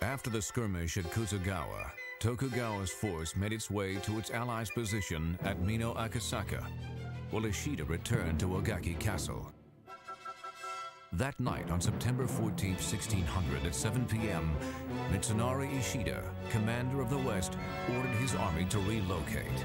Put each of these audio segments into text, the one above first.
After the skirmish at Kusagawa, Tokugawa's force made its way to its allies' position at Mino Akasaka, while Ishida returned to Ogaki Castle. That night, on September 14, 1600, at 7 p.m., Mitsunari Ishida, commander of the West, ordered his army to relocate.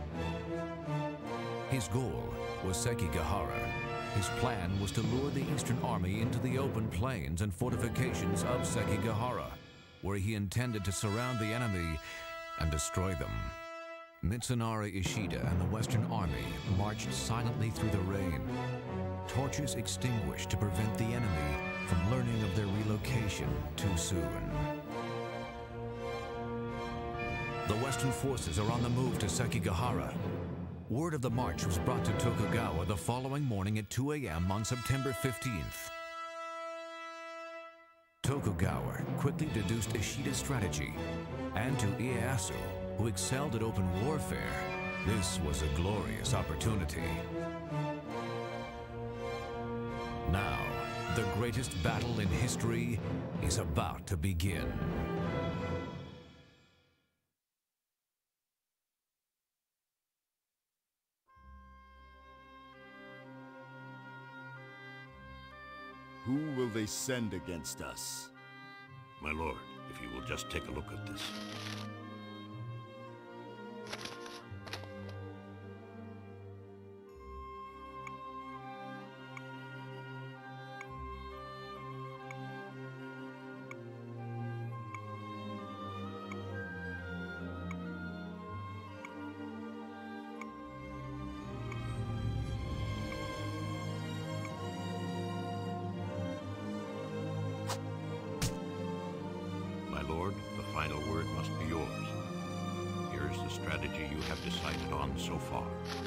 His goal was Sekigahara. His plan was to lure the Eastern Army into the open plains and fortifications of Sekigahara, where he intended to surround the enemy and destroy them. Mitsunari Ishida and the Western Army marched silently through the rain, torches extinguished to prevent the enemy from learning of their relocation too soon. The Western forces are on the move to Sekigahara. Word of the march was brought to Tokugawa the following morning at 2 a.m. on September 15th. Tokugawa quickly deduced Ishida's strategy, and to Ieyasu, who excelled at open warfare, this was a glorious opportunity. Now, the greatest battle in history is about to begin. Who will they send against us? My lord, if you will just take a look at this. The final word must be yours. Here's the strategy you have decided on so far.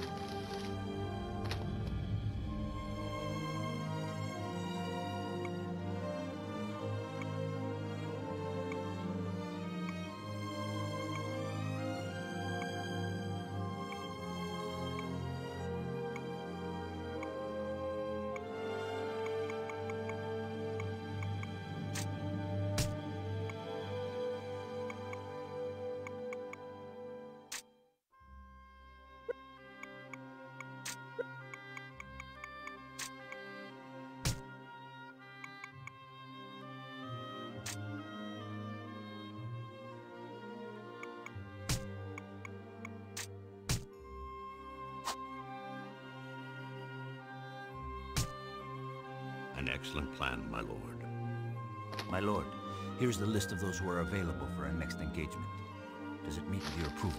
An excellent plan, my lord. My lord, here's the list of those who are available for our next engagement. Does it meet with your approval?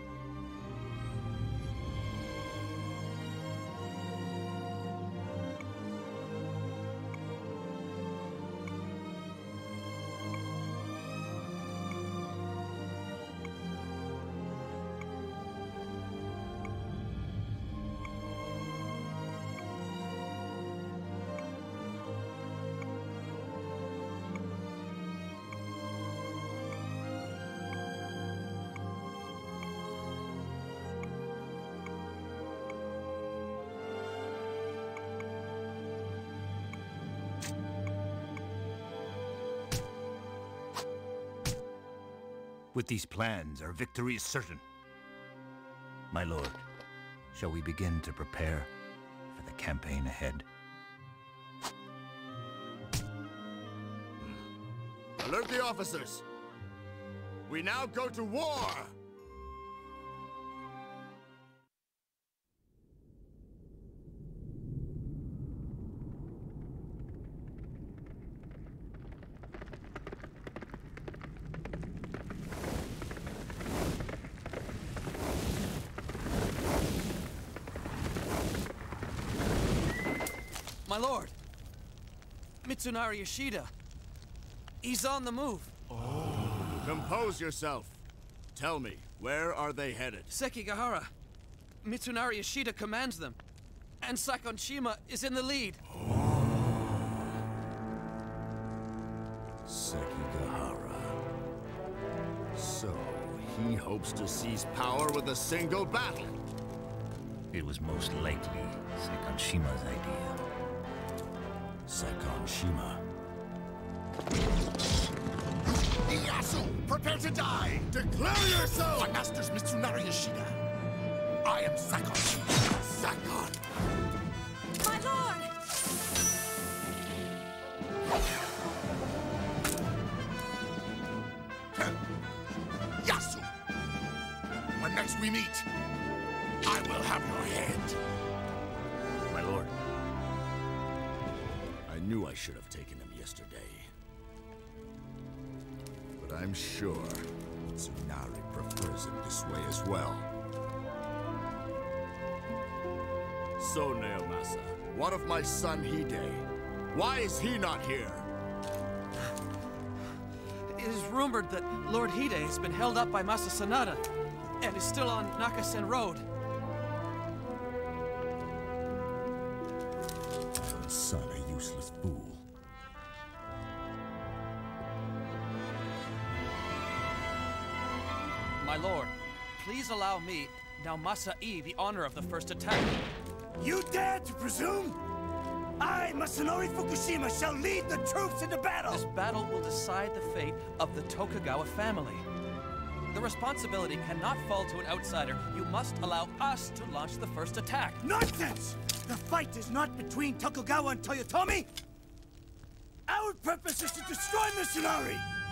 With these plans, our victory is certain. My lord, shall we begin to prepare for the campaign ahead? Alert the officers! We now go to war! My lord! Mitsunari Ishida! He's on the move! Compose yourself. Tell me, where are they headed? Sekigahara. Mitsunari Ishida commands them. And Sakonshima is in the lead. Sekigahara. So, he hopes to seize power with a single battle. It was most likely Sakonshima's idea. Sakonshima. Ieyasu, prepare to die! Declare yourself! My master's Mitsunari Ishida. I am Sakon. Sakon! My lord! Yasu! When next we meet, I will have your head. My lord. I knew I should have taken him yesterday. But I'm sure Mitsunari prefers it this way as well. So, Naomasa, what of my son Hide? Why is he not here? It is rumored that Lord Hide has been held up by Masa Sanada and is still on Nakasen Road. My son, a useless fool. My lord, please allow me, Naomasa-I, the honor of the first attack. You dare to presume? I, Masanori Fukushima, shall lead the troops into battle! This battle will decide the fate of the Tokugawa family. The responsibility cannot fall to an outsider. You must allow us to launch the first attack. Nonsense! The fight is not between Tokugawa and Toyotomi! Our purpose is to destroy Mitsunari!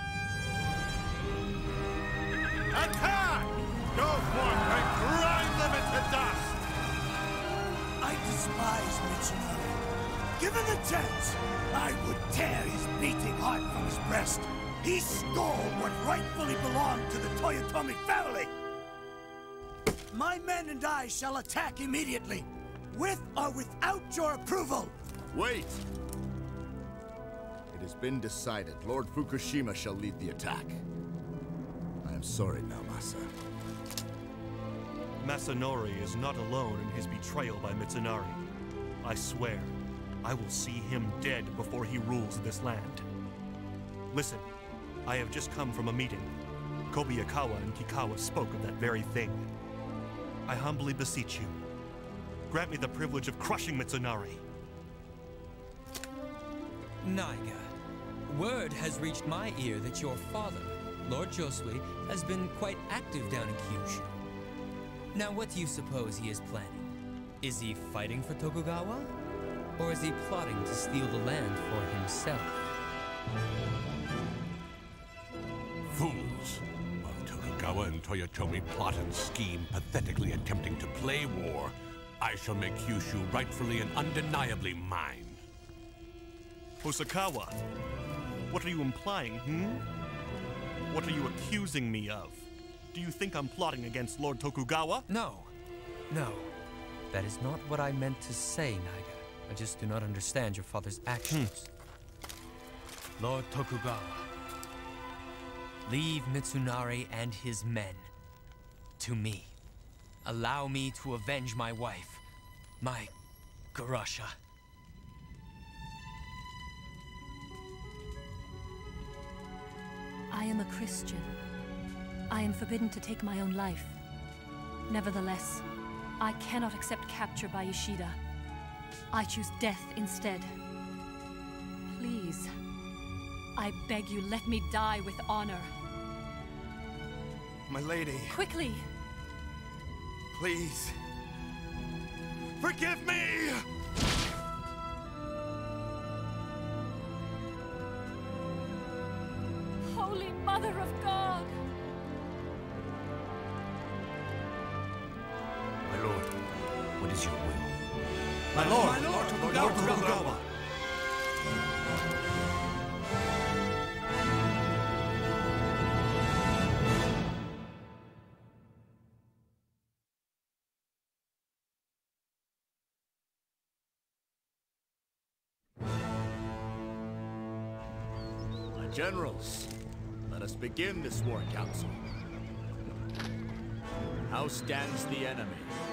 Attack! Go forth and grind them into dust! I despise Mitsunari. Given the chance, I would tear his beating heart from his breast. He stole what rightfully belonged to the Toyotomi family! My men and I shall attack immediately, with or without your approval! Wait! It has been decided. Lord Fukushima shall lead the attack. I am sorry, Naomasa. Masanori is not alone in his betrayal by Mitsunari. I swear, I will see him dead before he rules this land. Listen, I have just come from a meeting. Kobayakawa and Kikawa spoke of that very thing. I humbly beseech you, grant me the privilege of crushing Mitsunari. Naiga, word has reached my ear that your father, Lord Josui, has been quite active down in Kyūshū. Now, what do you suppose he is planning? Is he fighting for Tokugawa? Or is he plotting to steal the land for himself? Fools! While Tokugawa and Toyotomi plot and scheme, pathetically attempting to play war, I shall make Kyūshū rightfully and undeniably mine. Hosokawa, what are you implying, What are you accusing me of? Do you think I'm plotting against Lord Tokugawa? No. No. That is not what I meant to say, Naiga. I just do not understand your father's actions. Lord Tokugawa, leave Mitsunari and his men to me. Allow me to avenge my wife, my Garasha. I am a Christian. I am forbidden to take my own life. Nevertheless, I cannot accept capture by Ishida. I choose death instead. Please, I beg you, let me die with honor. My lady, Quickly! please. Forgive me! Holy Mother of God! My lord, what is your will? My lord, Tokugawa! My generals, let us begin this war council. How stands the enemy?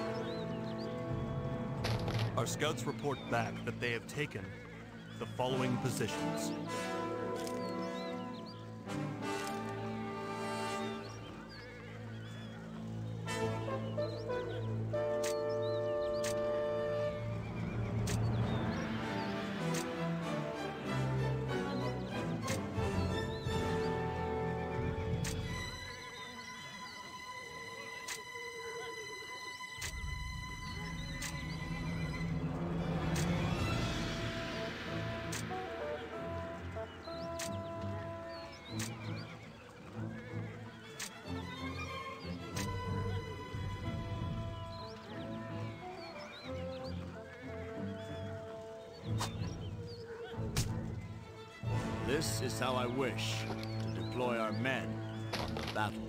Our scouts report back that they have taken the following positions. This is how I wish to deploy our men on the battlefield.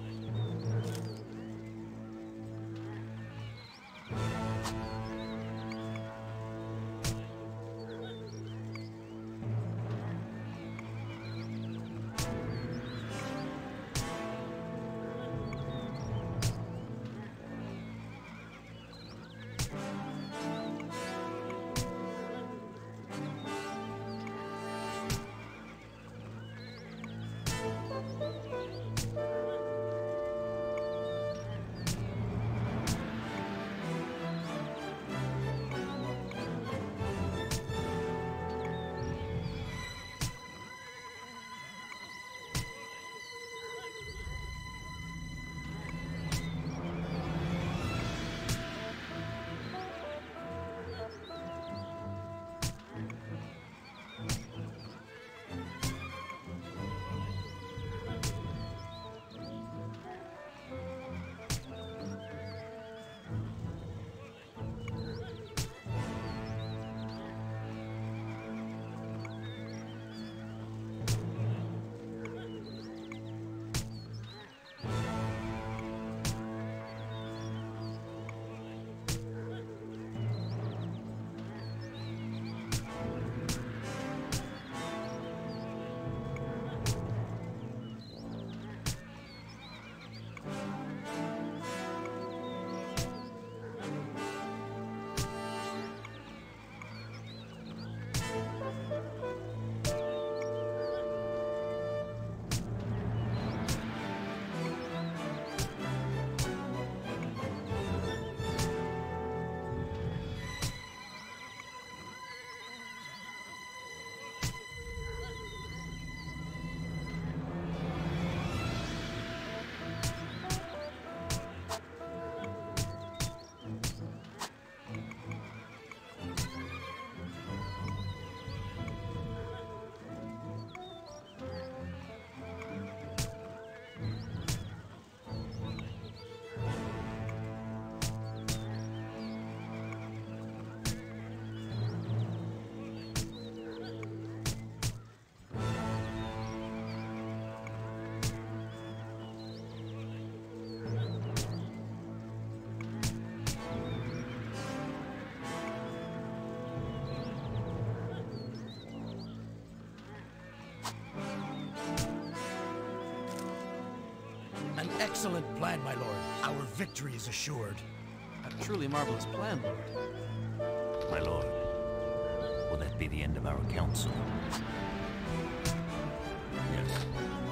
An excellent plan, my lord. Our victory is assured. A truly marvelous plan, Lord. My lord, will that be the end of our council? Yes.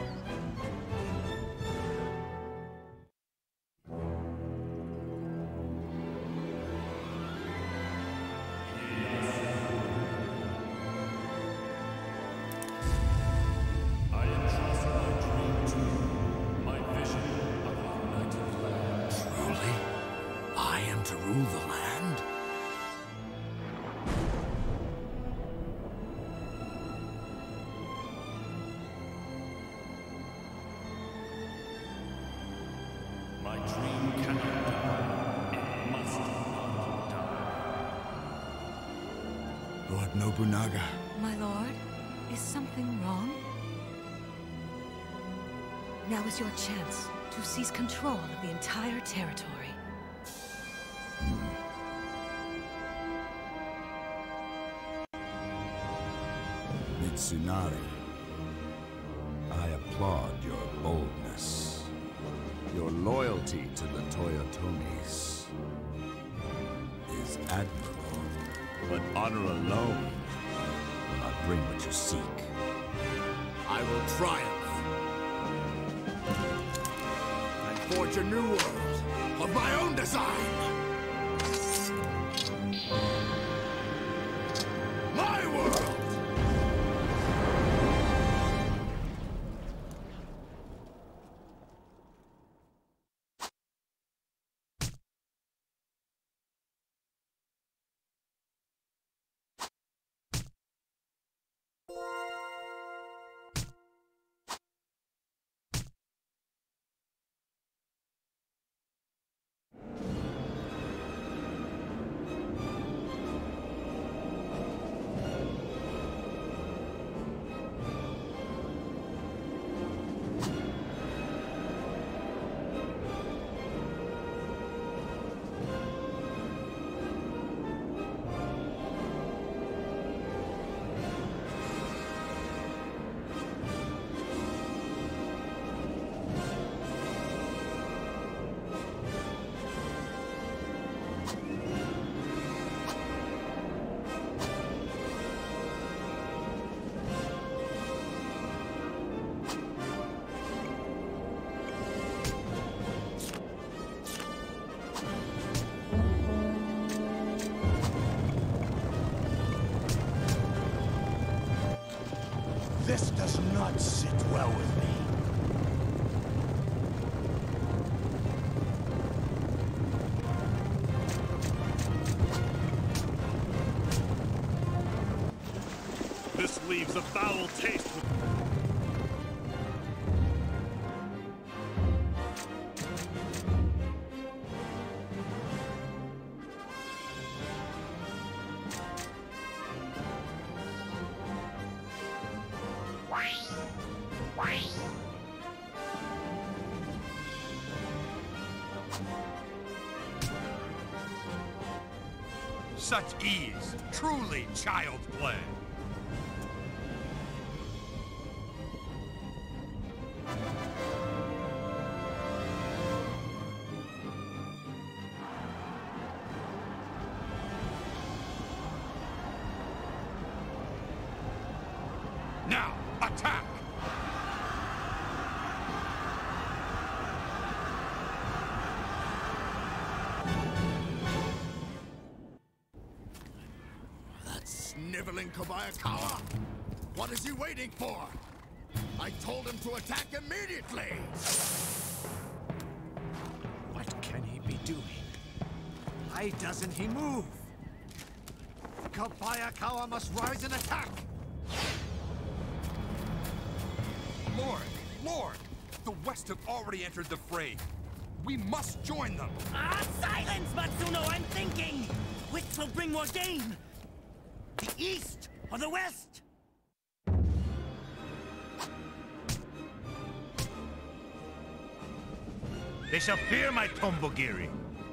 To rule the land? My dream cannot die. It must not die. Lord Nobunaga. My lord, is something wrong? Now is your chance to seize control of the entire territory. Mitsunari, I applaud your boldness. Your loyalty to the Toyotomis is admirable, but honor alone will not bring what you seek. I will triumph and forge a new world of my own design. My world! This does not sit well with me. This leaves a foul taste. Such ease, truly child's play. Now, attack! That sniveling Kobayakawa! What is he waiting for? I told him to attack immediately! What can he be doing? Why doesn't he move? Kobayakawa must rise and attack! Lord! The West have already entered the fray. We must join them! Silence, Matsuno! I'm thinking! Which will bring more gain? The East or the West? They shall fear my Tombogiri.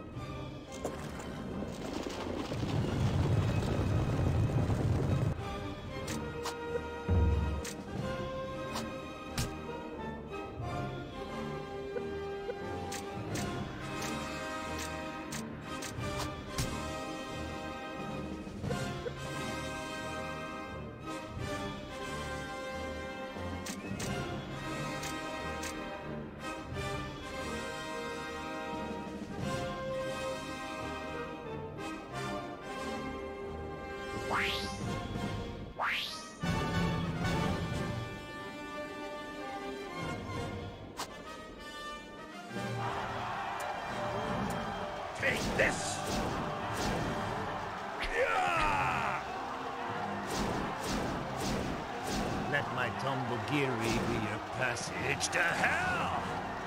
Take this! Let my Tombogiri be your passage to hell!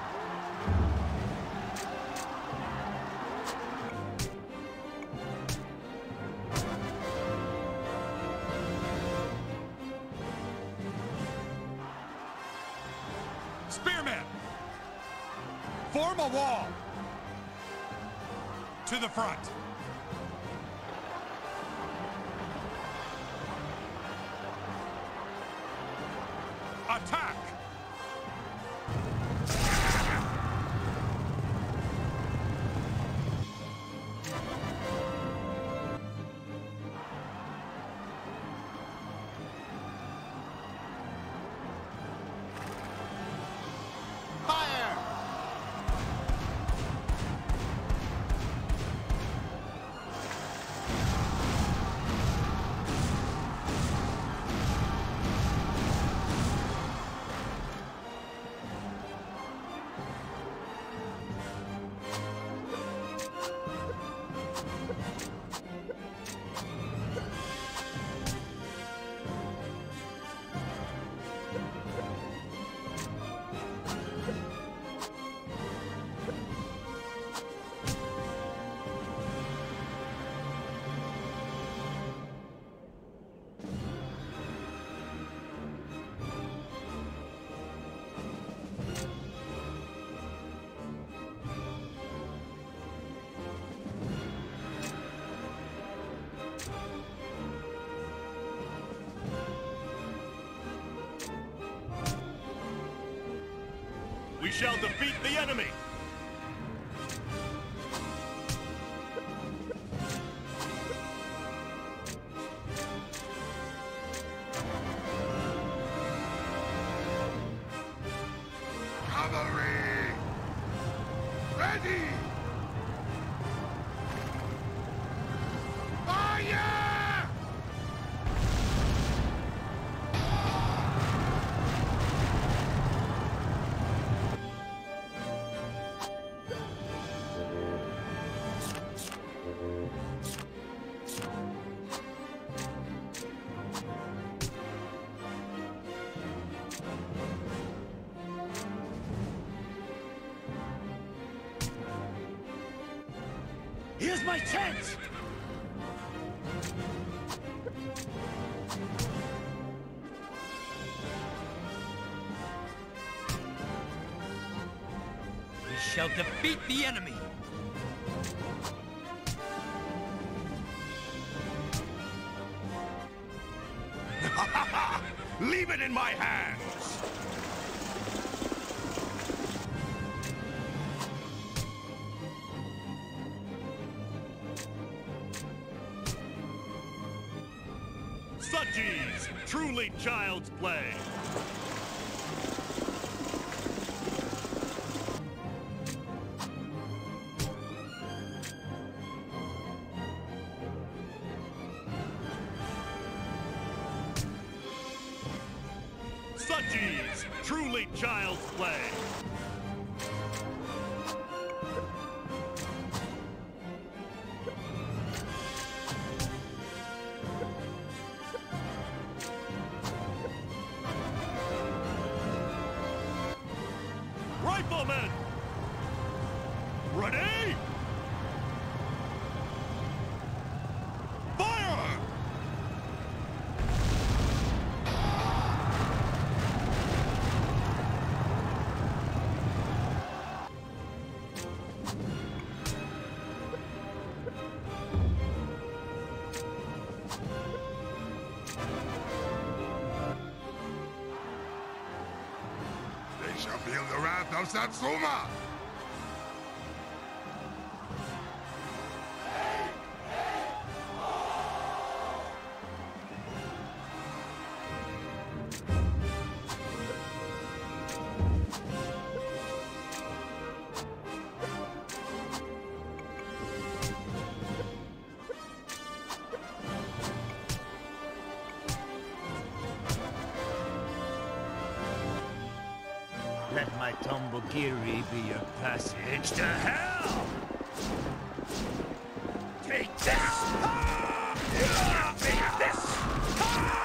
Spearmen! Form a wall! To the front! Attack! Fire! We shall defeat the enemy! Cavalry! Ready! Fire! Here's my chance! We shall defeat the enemy! Leave it in my hands! Suchies! Truly child's play! Suchies! Truly child's play! Riflemen! Ready? Fire! They shall feel the wrath of Satsuma! Let my Tombogiri be your passage to hell! Take this! Take this!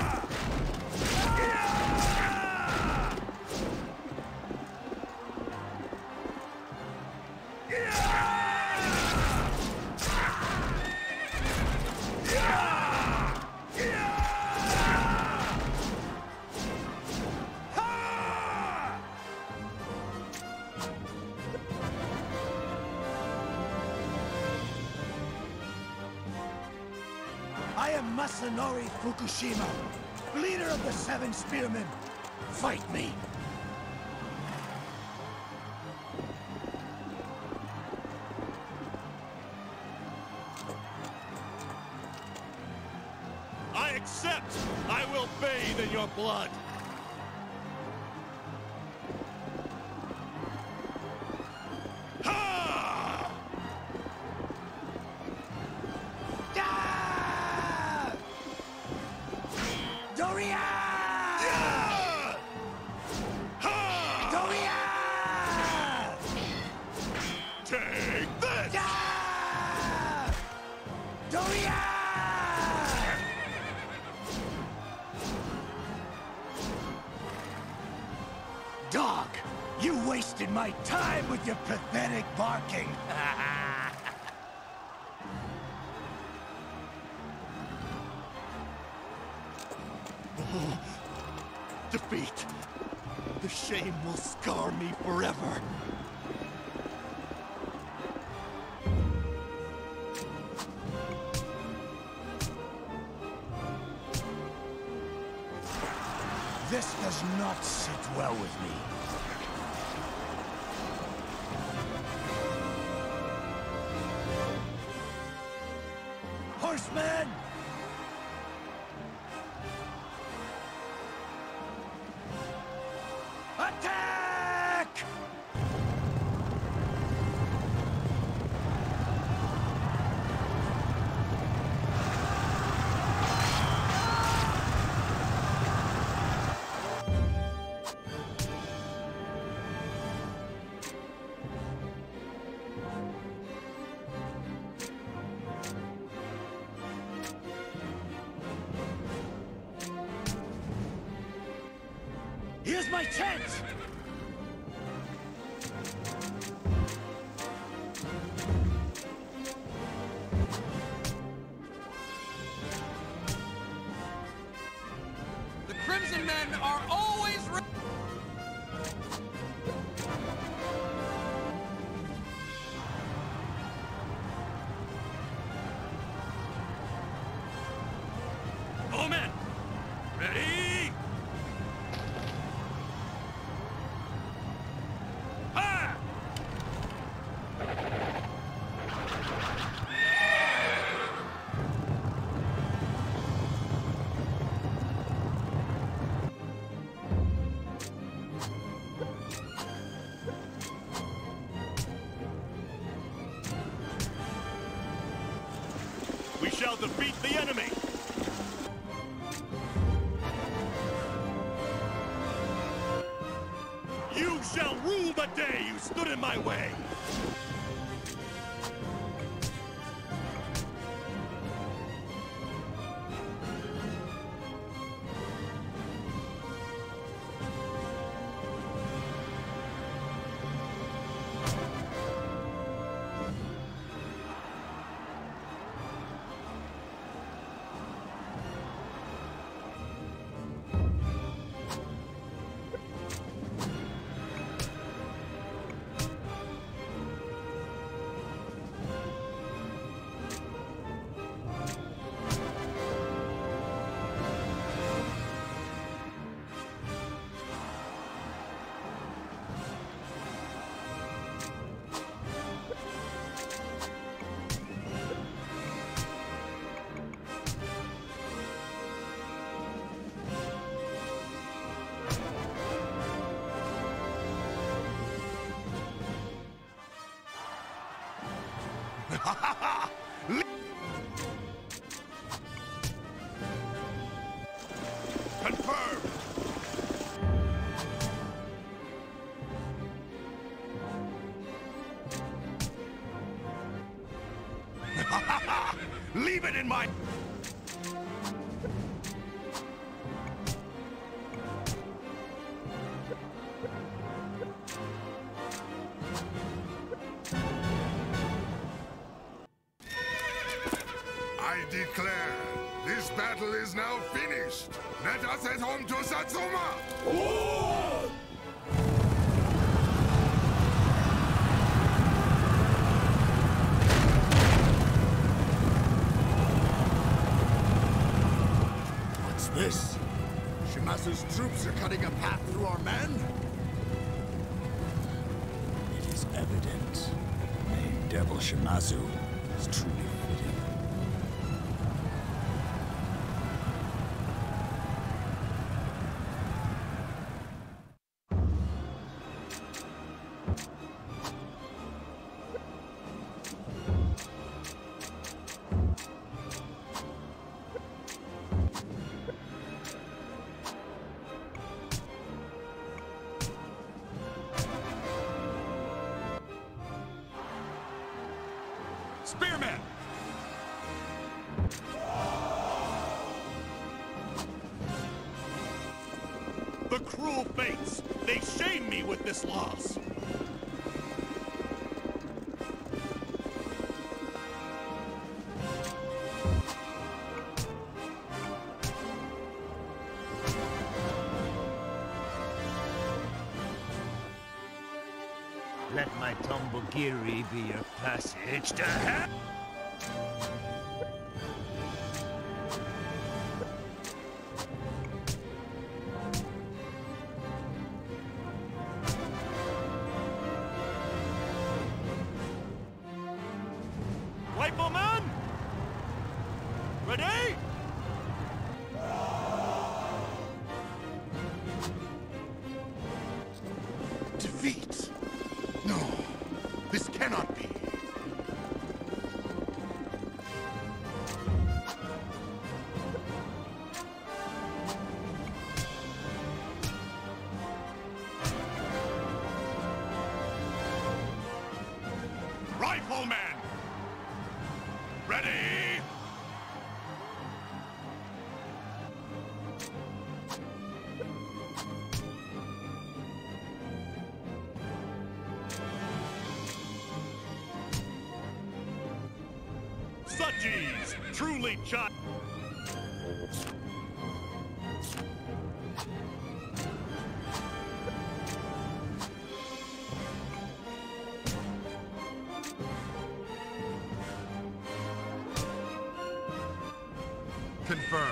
I am Mitsunari Fukushima, leader of the Seven Spearmen. Fight me! I accept! I will bathe in your blood! Ha! Doria! Ha! Doria! Take this! Doria! Dog, you wasted my time with your pathetic barking. Defeat! The shame will scar me forever! This does not sit well with me. Horsemen! Attack! Here's my chance! men are always ready. All men, ready? Fire! We shall defeat the enemy! You shall rue the day you stood in my way! Confirmed! Leave it in my... I declare, this battle is now finished. Let us head home to Satsuma! What's this? Shimasu's troops are cutting a path through our men? It is evident. Name Devil Shimazu is truly fitting. Spearmen! The cruel fates! They shame me with this loss! Let my Tombogiri be your passage to hell! Rifleman! Ready? Defeat? No, this cannot be. Rifleman! Ready? Suchies, truly child. Confirmed.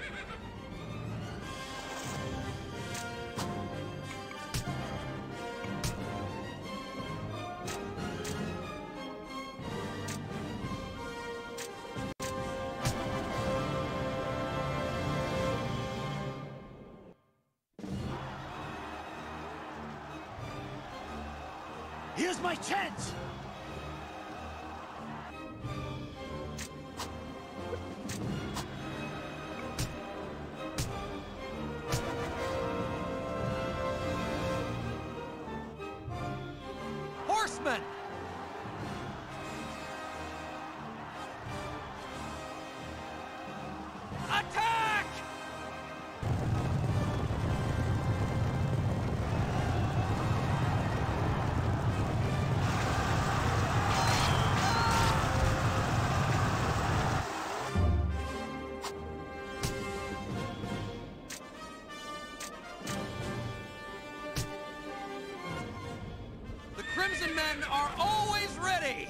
Here's my chance! Horsemen! Attack! The Crimson Men are always ready!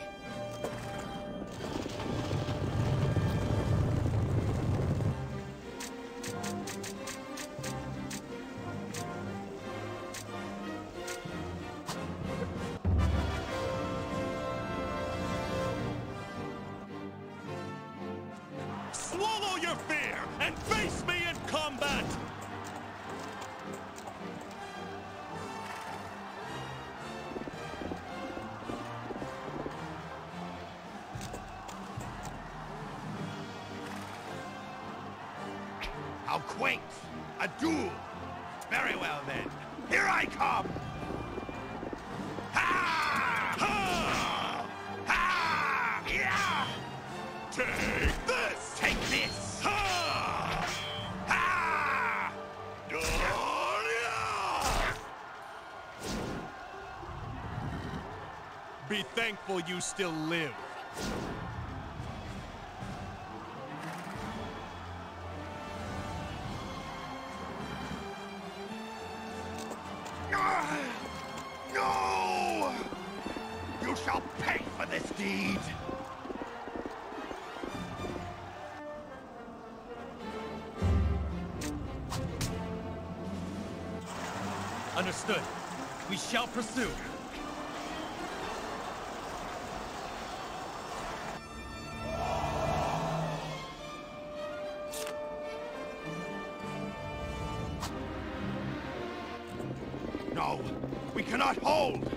Swallow your fear and face me in combat! How quaint! A duel! Very well then. Here I come! Ha! Ha! Ha! Yeah! Take this! Take this! Ha! Ha! Be thankful you still live. No! You shall pay for this deed! Understood. We shall pursue. No, we cannot hold!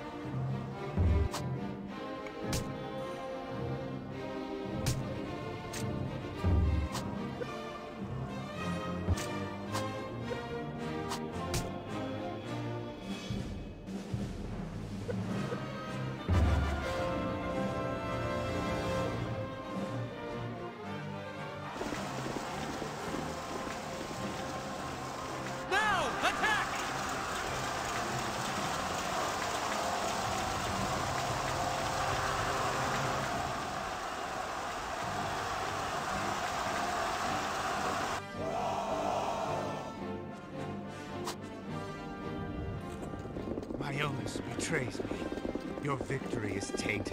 Now, attack! My illness betrays me. Your victory is tainted.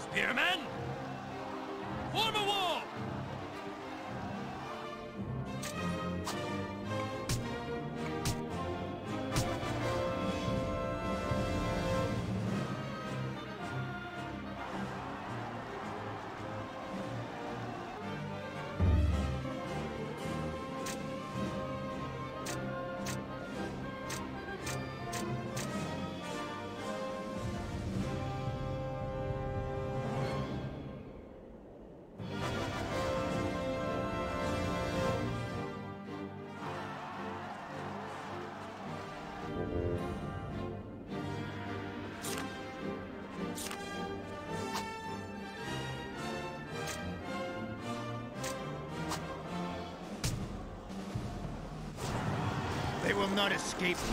Spearmen! Form a wall! They will not escape me.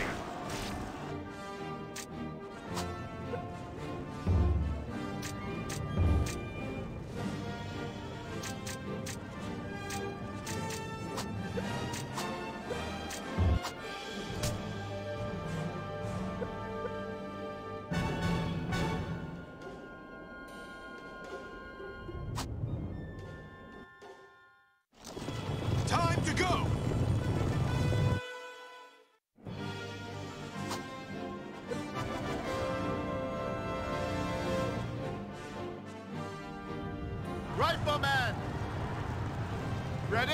Time to go! Rifleman! Ready!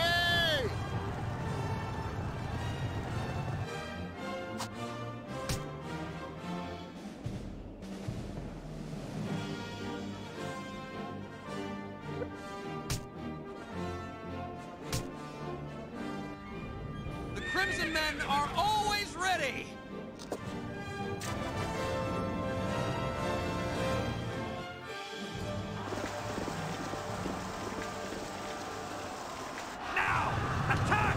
The Crimson Men are always ready! Now! Attack!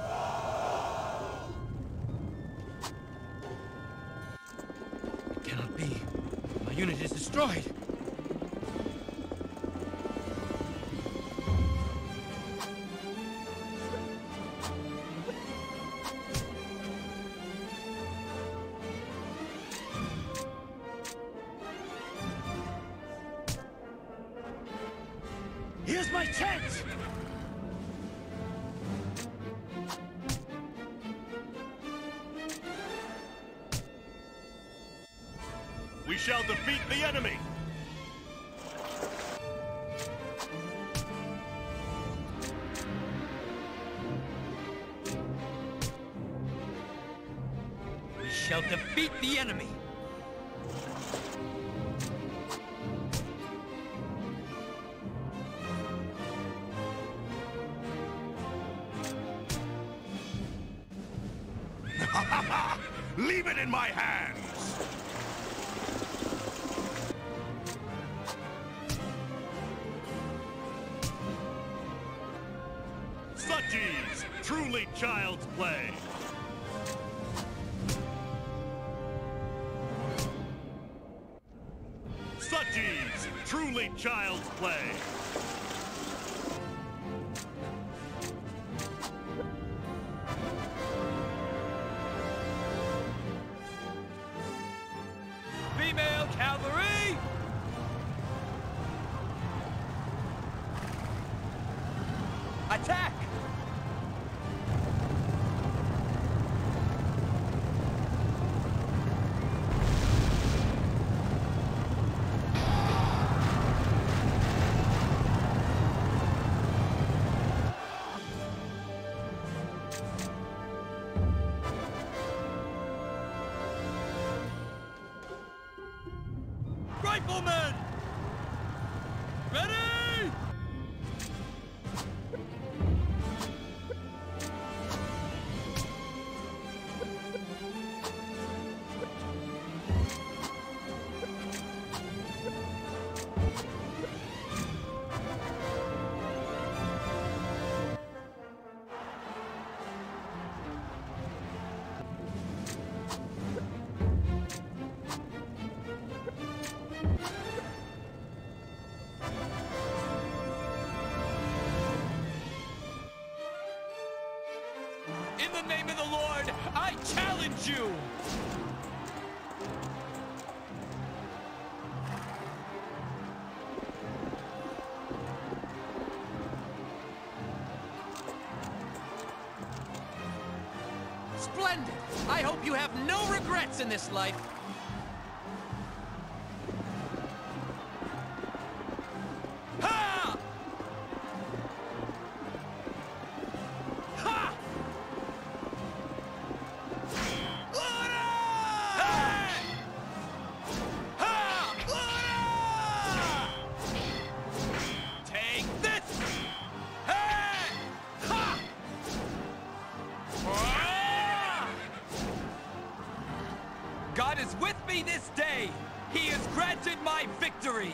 It cannot be. My unit is destroyed. Here's my chance! We shall defeat the enemy! We shall defeat the enemy! Leave it in my hands! Such ease! Truly child's play! Such ease! Truly child's play! Female cavalry! Attack! Riflemen! Ready! In the name of the Lord, I challenge you! hope you have no regrets in this life. Ha! Ha! Take this! Hey! Ha! God is with me this day! He has granted my victory!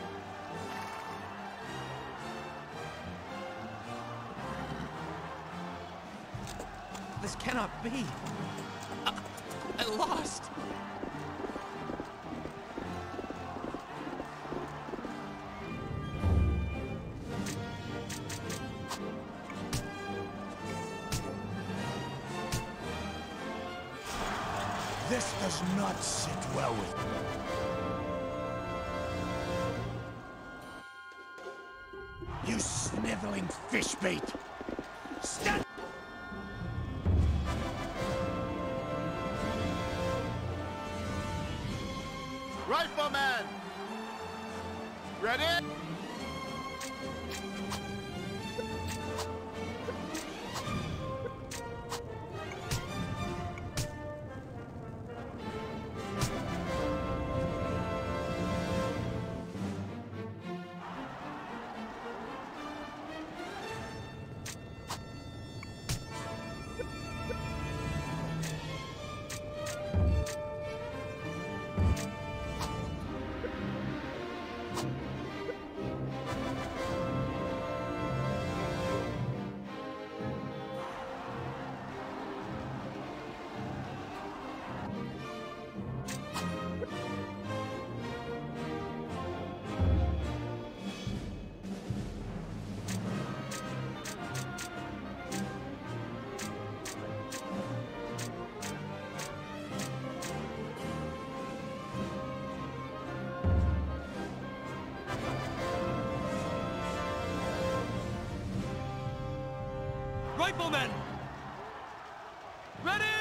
This cannot be. I lost. This does not sit well with me. You sniveling fishbait! Stand! Rifleman! Ready? Riflemen! Ready!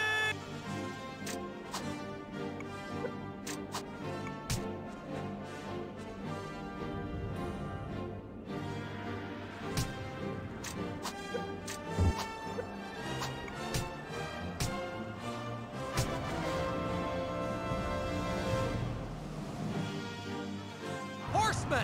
Horsemen!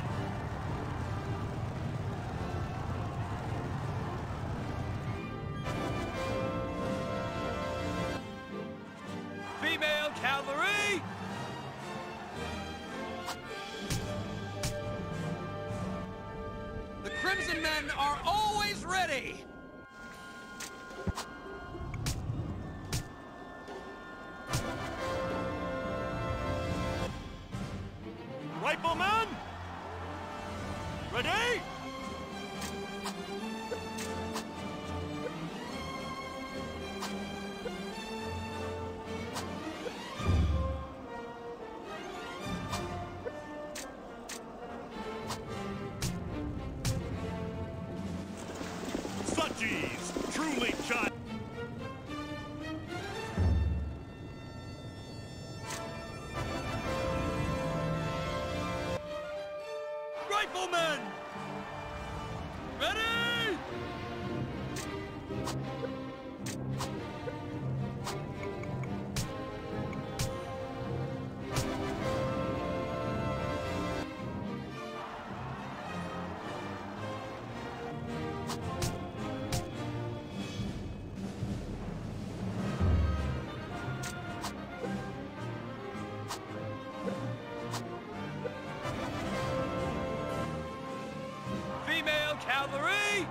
Female cavalry! The Crimson Men are always ready! Rifleman! Ready? Suchies! Truly child! Riflemen! Ready! Female cavalry!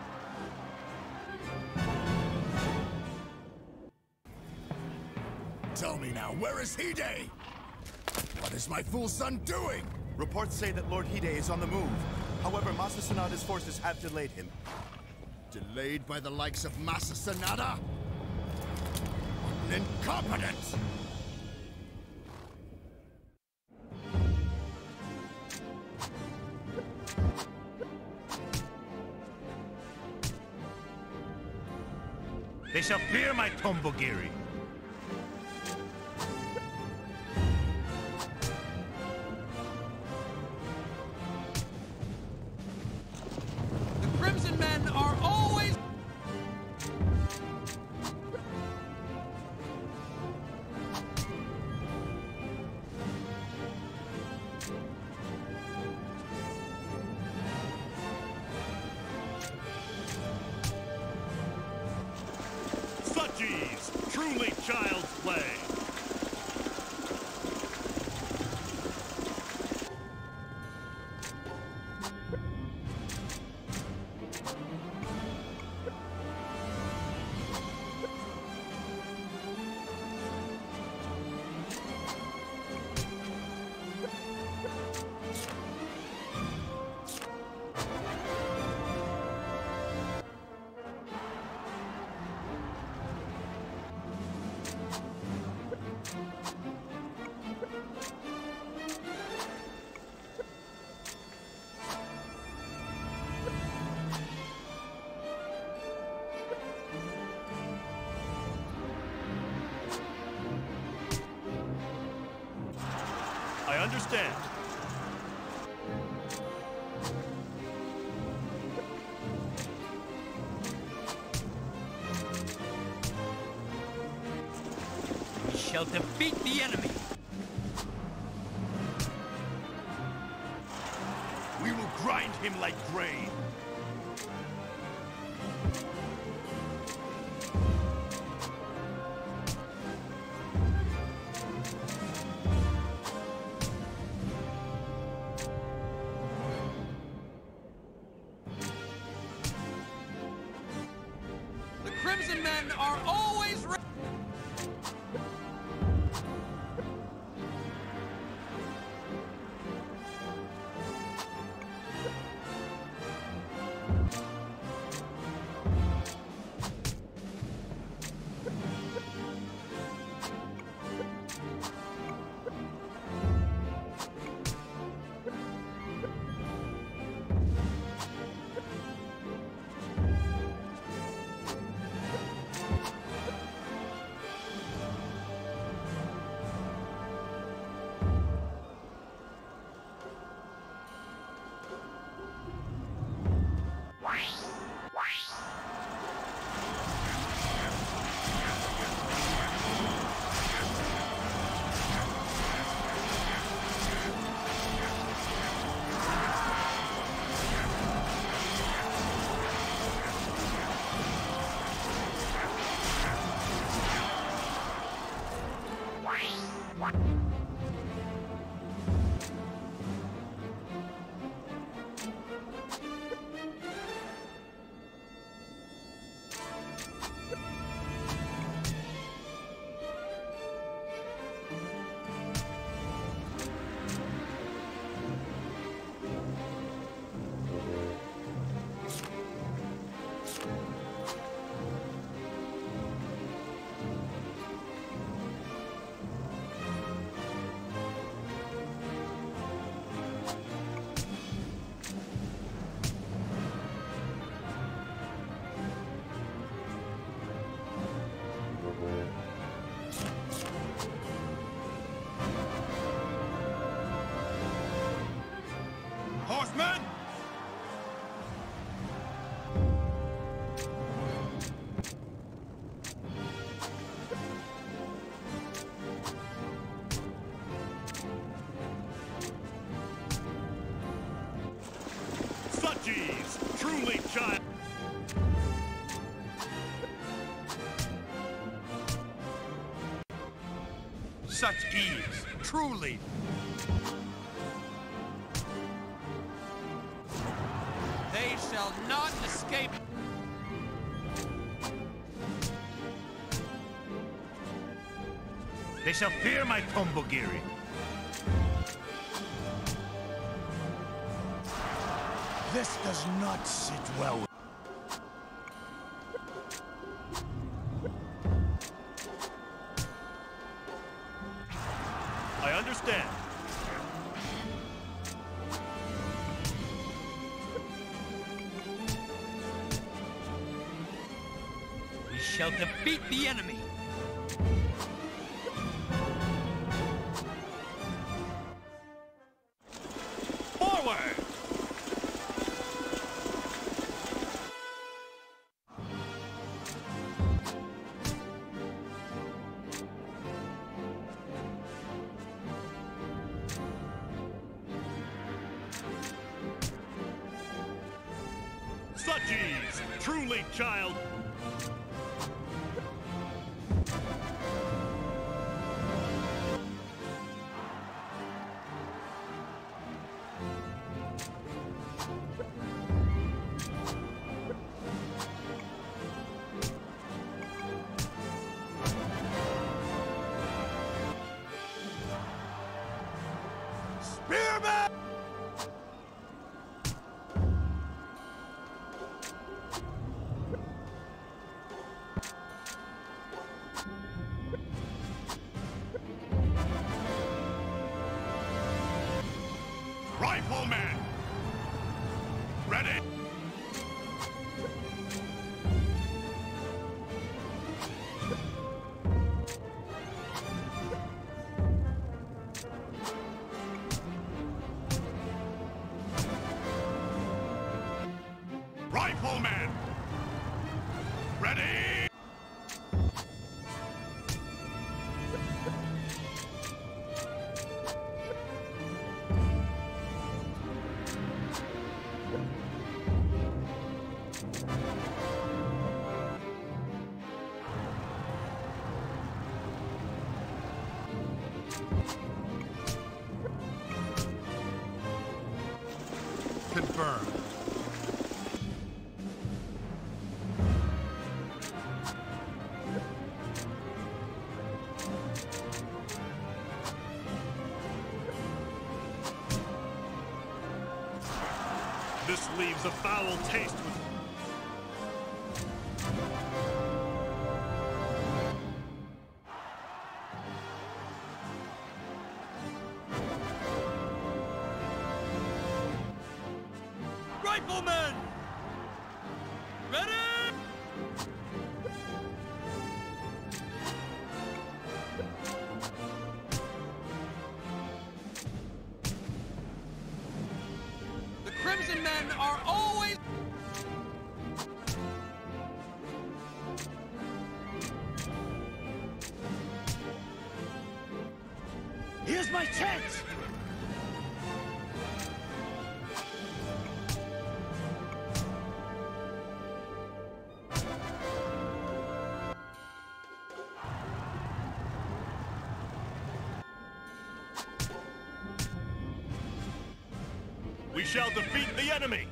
Tell me now, where is Hide? What is my fool son doing? Reports say that Lord Hide is on the move. However, Masa Sanada's forces have delayed him. Delayed by the likes of Masa Sanada? What an incompetence! They shall fear my Tombogiri. Suchi's truly child's play. I understand. We shall defeat the enemy. We will grind him like grain. Crimson men are always ready. Horsemen! Suchi's truly child. Such ease, truly. They shall not escape. They shall fear my Tombogiri. This does not sit well with... I understand. We shall defeat the enemy. Forward! Suchi's truly child. Spearman! Rifleman! Ready! Rifleman! Ready! Confirmed. This leaves a foul taste with... Riflemen! Ready! The Crimson Men are always... Here's my chance! We shall defeat the enemy!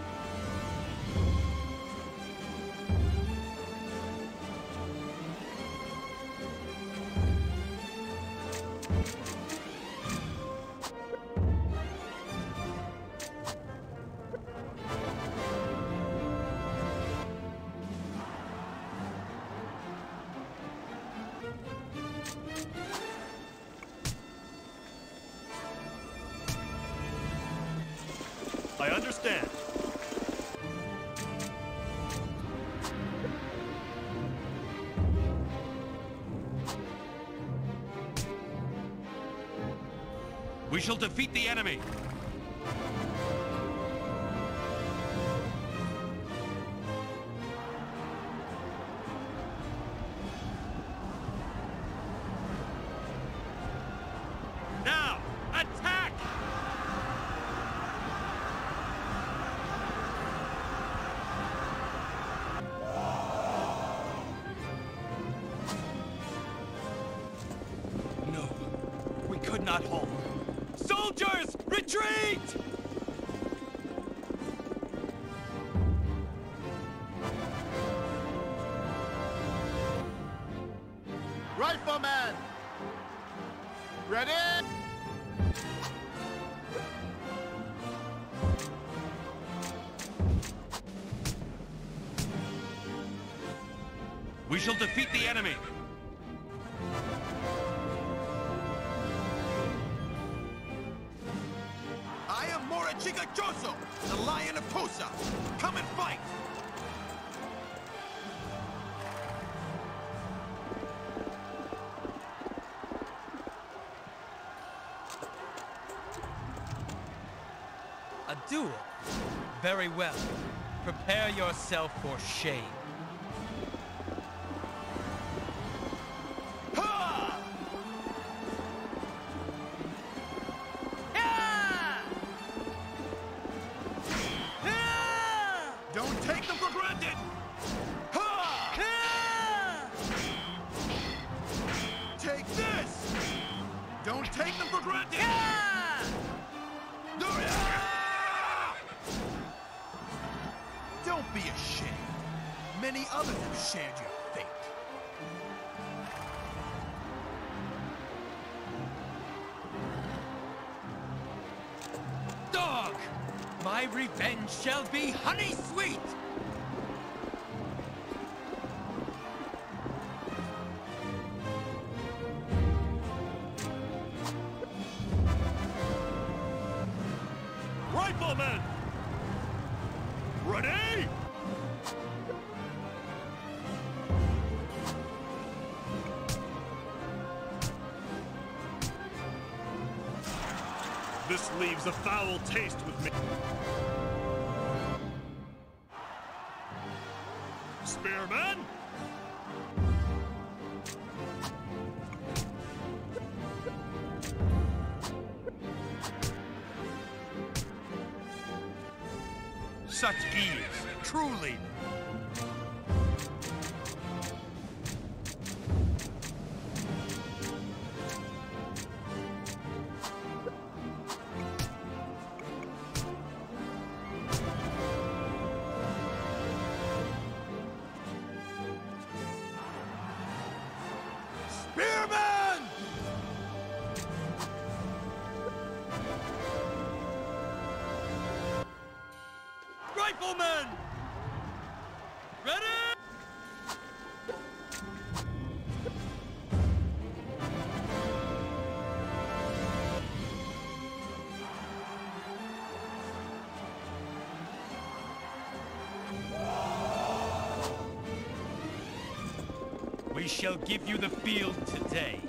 I understand. We shall defeat the enemy! Now, attack! No, we could not hold. Soldiers, retreat! Rifleman! Ready? We shall defeat the enemy! I am Morichigajoso, the Lion of Tosa. Come and fight! A duel? Very well. Prepare yourself for shame. Don't take them for granted! Take this! Don't take them for granted! Don't be ashamed. Many others have shared your fate. My revenge shall be honey sweet! Riflemen! Ready? This leaves a foul taste with me. Spearman! Such ease, truly. Spearman! Riflemen! Ready? We shall give you the field today.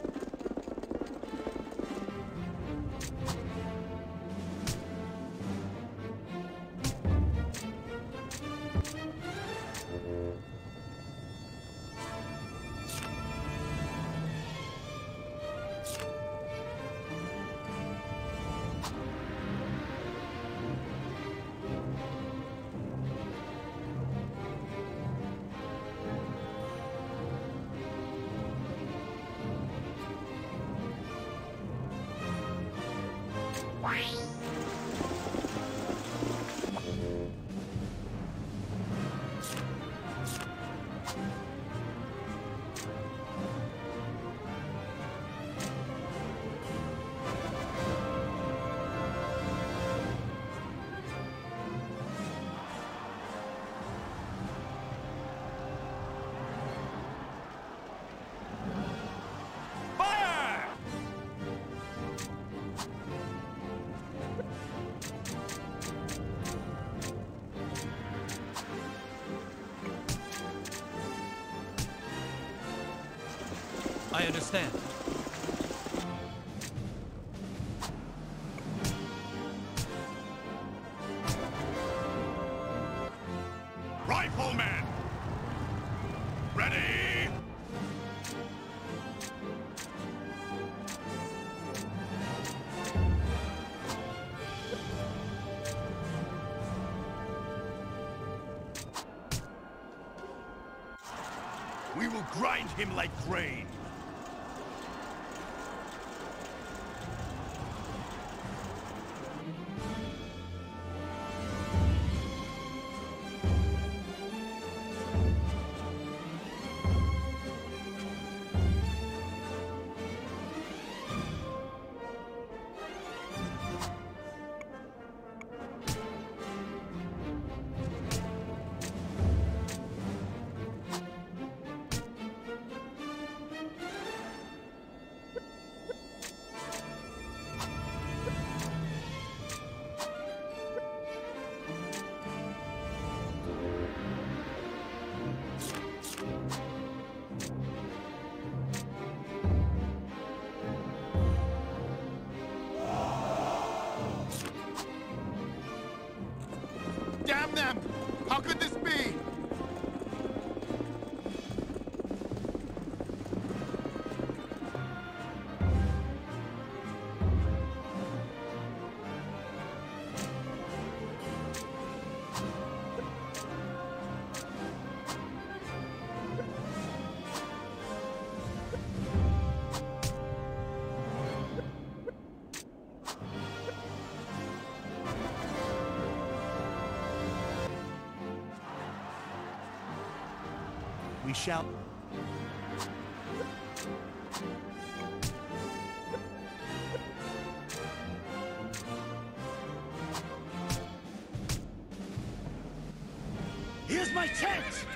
I understand. Riflemen! Ready? We will grind him like grain. Damn them! How could this be? We shall... Here's my chance!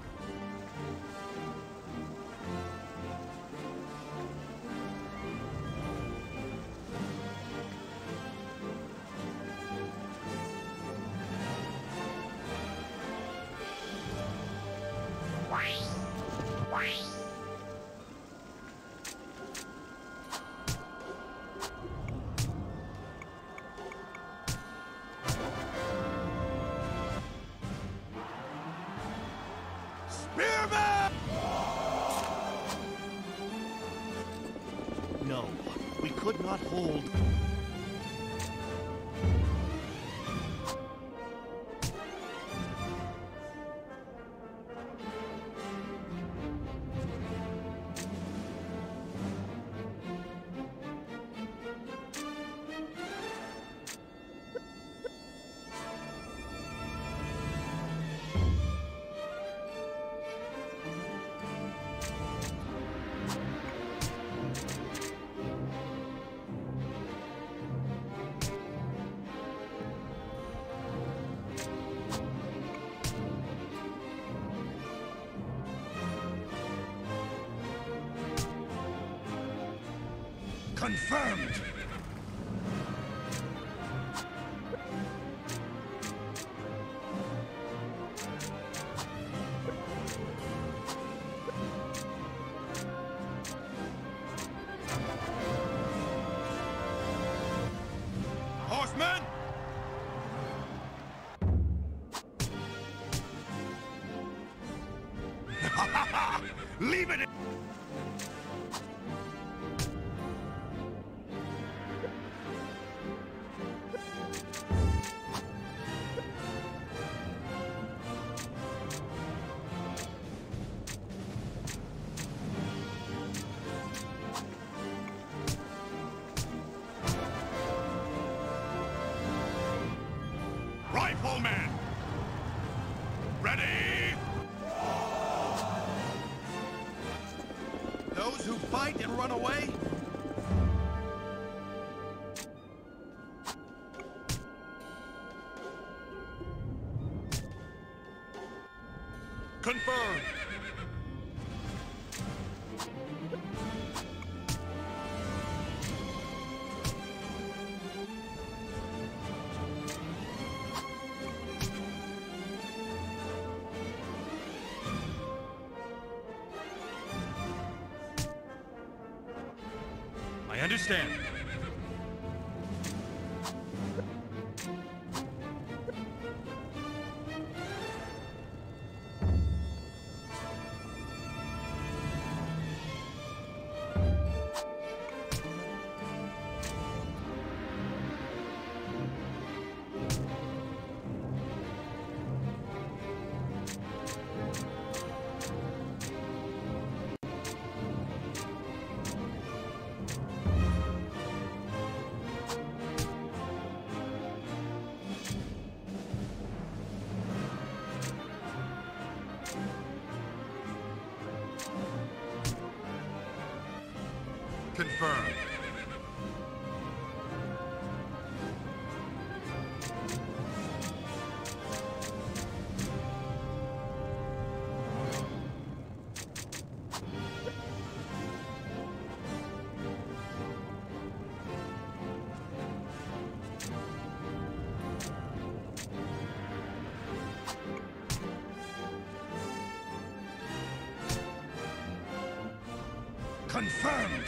No, we could not hold. Confirmed! Horsemen! Leave it! Rifleman! Ready! Those who fight and run away? Confirmed! I understand. Confirmed. Confirmed!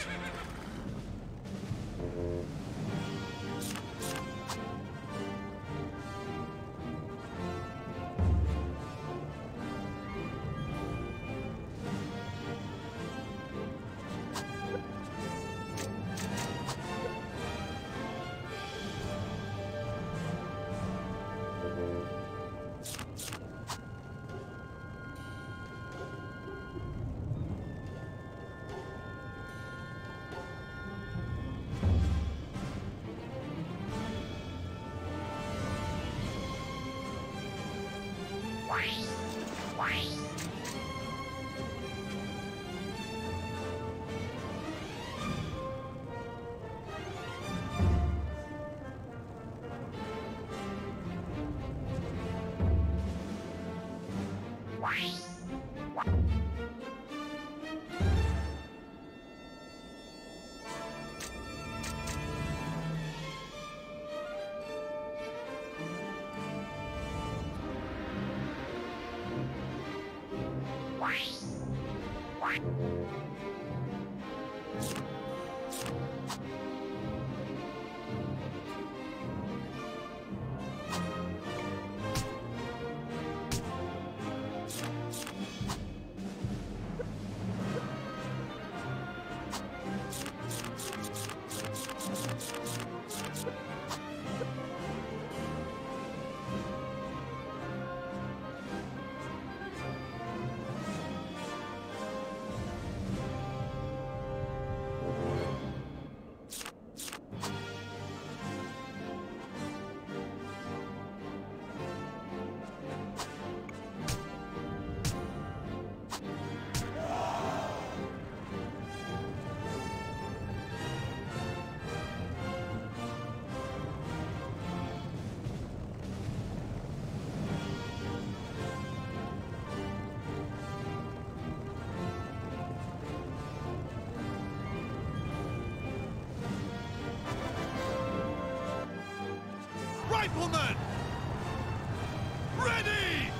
Riflemen! Ready!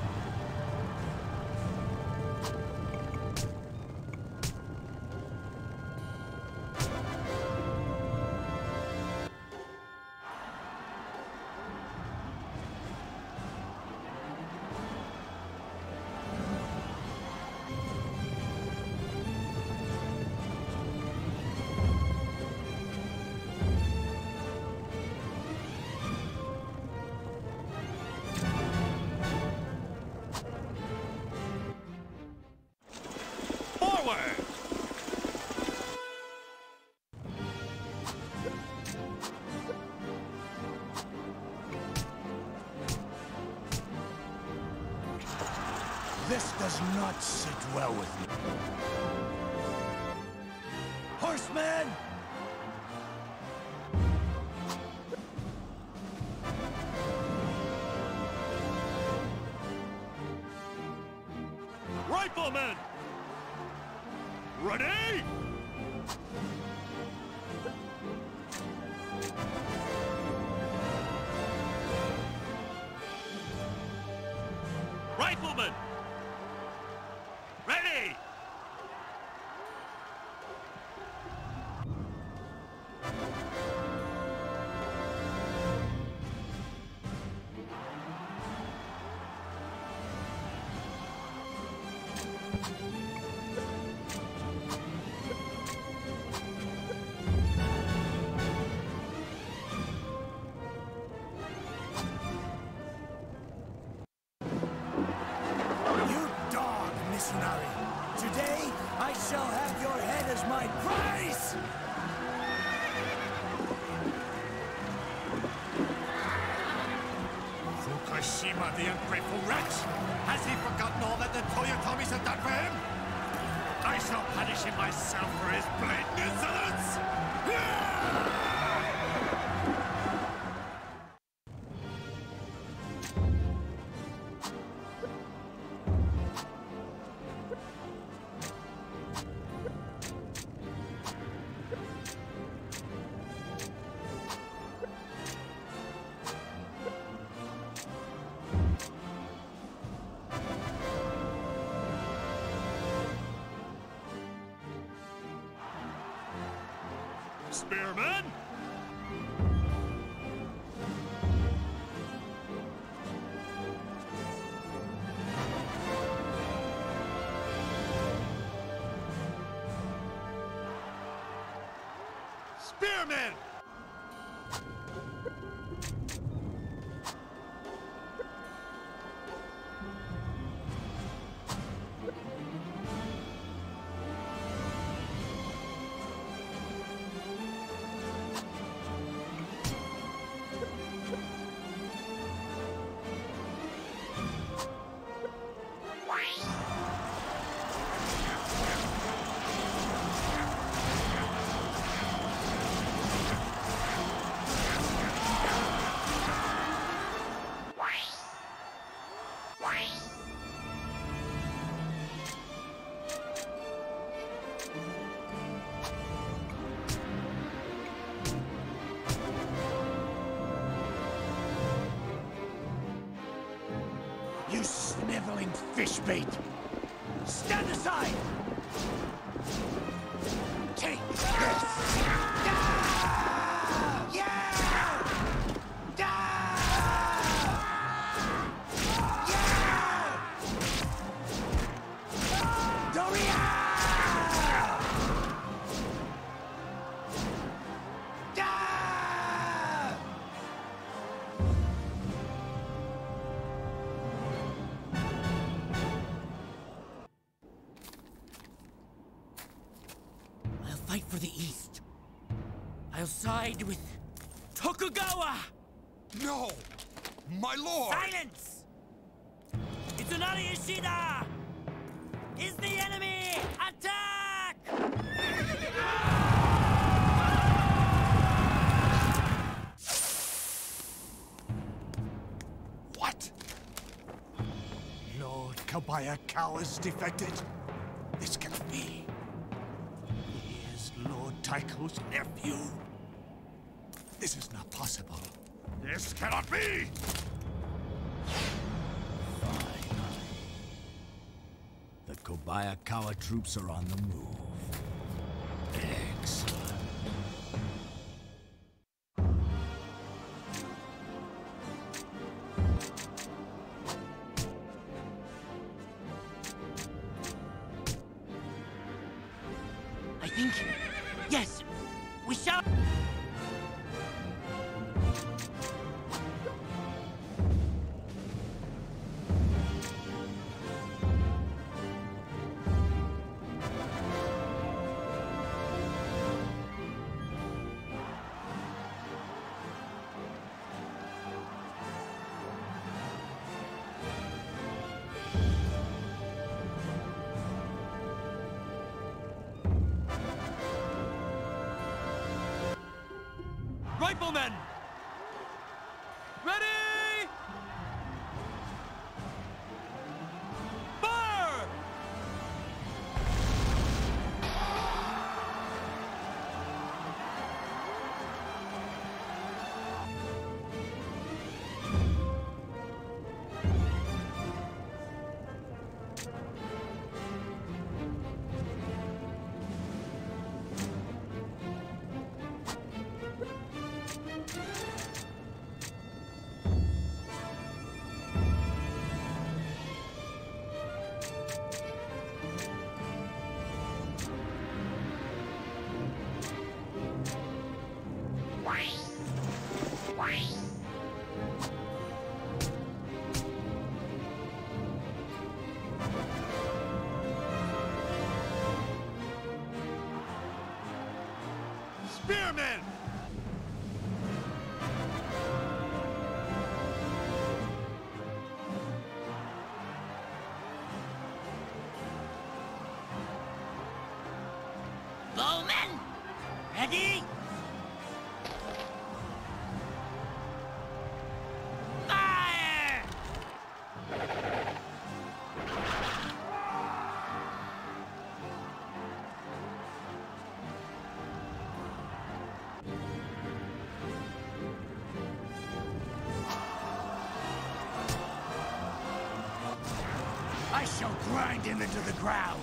This does not sit well with me. Horsemen! Riflemen! Ready? Riflemen! Ready! Mitsunari. Today, I shall have your head as my prize! Fukushima, the ungrateful wretch! Has he forgotten all that the Toyotomis have done for him? I shall punish him myself for his blatant insolence! Spearman! Spearman! You sniveling fish bait! Stand aside! Take this! Yeah! Yeah! Doria! I'll fight for the East. I'll side with Tokugawa! No! My lord! Silence! Mitsunari Ishida! Is the enemy! Attack! What? Lord Ieyasu has defected? This cannot be. He is Lord Taiko's nephew. This is not possible. This cannot be! The Kobayakawa troops are on the move. Excellent. I think... Yes! We shall... Riflemen! Ready! Fire! Spearmen! Bowmen! Ready? Fire! I shall grind him into the ground!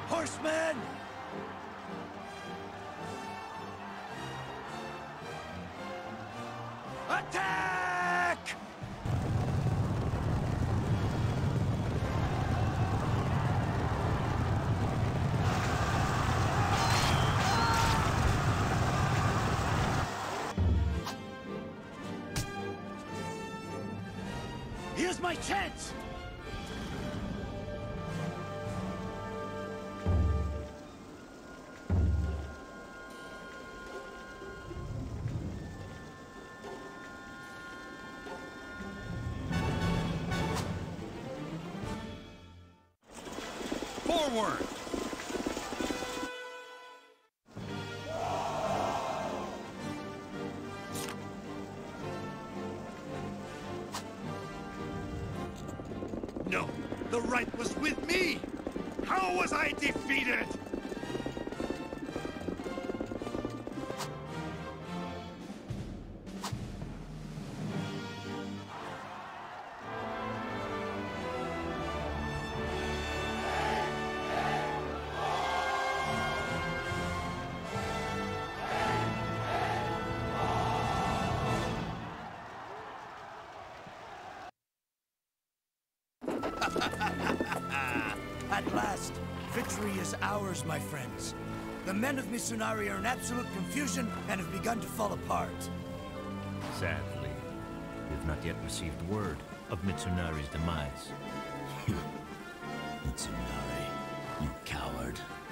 Horsemen! Attack! Here's my chance! Forward! No, the right was with me! How was I defeated? At last, victory is ours, my friends. The men of Mitsunari are in absolute confusion and have begun to fall apart. Sadly, we have not yet received word of Mitsunari's demise. Mitsunari, you coward.